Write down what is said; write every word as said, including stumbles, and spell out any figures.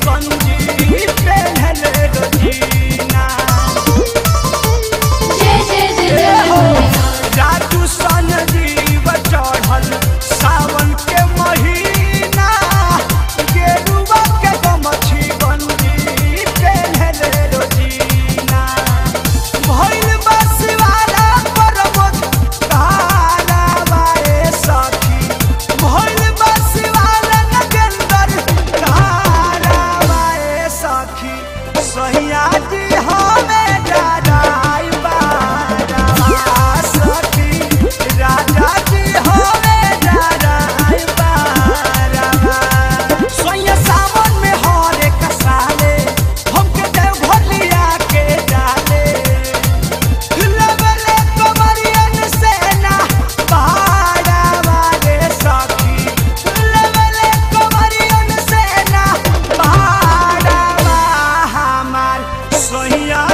गंजी पहनले रोजीना। जय जय जय राजू सन जीव चढ़ल सावन के महीना गेरुआ के गमछी गंजी पहनले रोजीना। भइल बसवाला परमत तारा बाए सखी भइल बसवाला नगेंदर तारा बाए सखी सहिया जी हमें डराई बारा सखी राजा जी हमें डराई बारा। सैया सावन में हरे कसाले हमके देव भलिया के डाले लगले कमरियन सेना पहाड़ा वाले सखी लगले कमरियन सेना पहाड़ा हमार सहिया